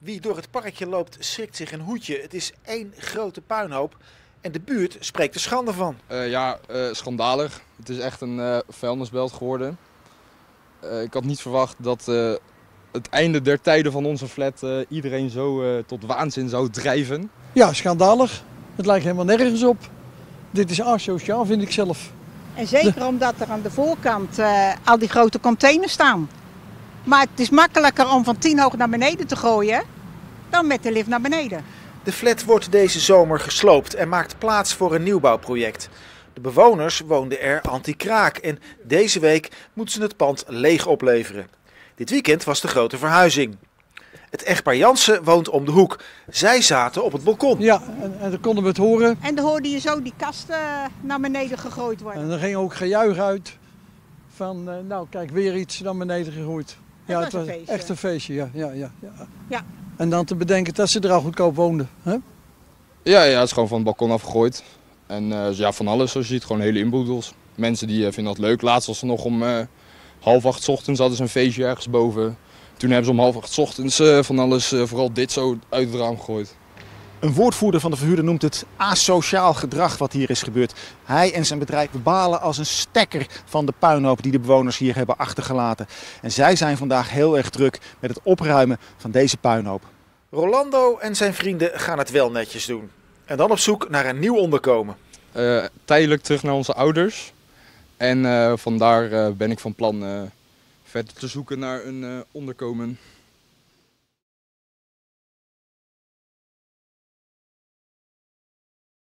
Wie door het parkje loopt schrikt zich een hoedje. Het is één grote puinhoop en de buurt spreekt er schande van. Schandalig. Het is echt een vuilnisbelt geworden. Ik had niet verwacht dat het einde der tijden van onze flat iedereen zo tot waanzin zou drijven. Ja, schandalig. Het lijkt helemaal nergens op. Dit is asociaal, vind ik zelf. En zeker omdat er aan de voorkant al die grote containers staan. Maar het is makkelijker om van 10 hoog naar beneden te gooien dan met de lift naar beneden. De flat wordt deze zomer gesloopt en maakt plaats voor een nieuwbouwproject. De bewoners woonden er anti-kraak en deze week moeten ze het pand leeg opleveren. Dit weekend was de grote verhuizing. Het echtpaar Jansen woont om de hoek. Zij zaten op het balkon. Ja, en dan konden we het horen. En dan hoorde je zo die kasten naar beneden gegooid worden. En er ging ook gejuich uit van, nou kijk, weer iets naar beneden gegooid. Ja, het was een feestje. Echt een feestje, ja. Ja. En dan te bedenken dat ze er al goedkoop woonden. Hè? Ja, het is gewoon van het balkon afgegooid. En van alles, zoals je ziet, gewoon hele inboedels. Mensen die vinden dat leuk. Laatst was er nog om 7:30 ochtends hadden ze een feestje ergens boven. Toen hebben ze om 7:30 ochtends van alles, vooral dit zo, uit het raam gegooid. Een woordvoerder van de verhuurder noemt het asociaal gedrag wat hier is gebeurd. Hij en zijn bedrijf balen als een stekker van de puinhoop die de bewoners hier hebben achtergelaten. En zij zijn vandaag heel erg druk met het opruimen van deze puinhoop. Rolando en zijn vrienden gaan het wel netjes doen. En dan op zoek naar een nieuw onderkomen. Tijdelijk terug naar onze ouders. En vandaar ben ik van plan verder te zoeken naar een onderkomen.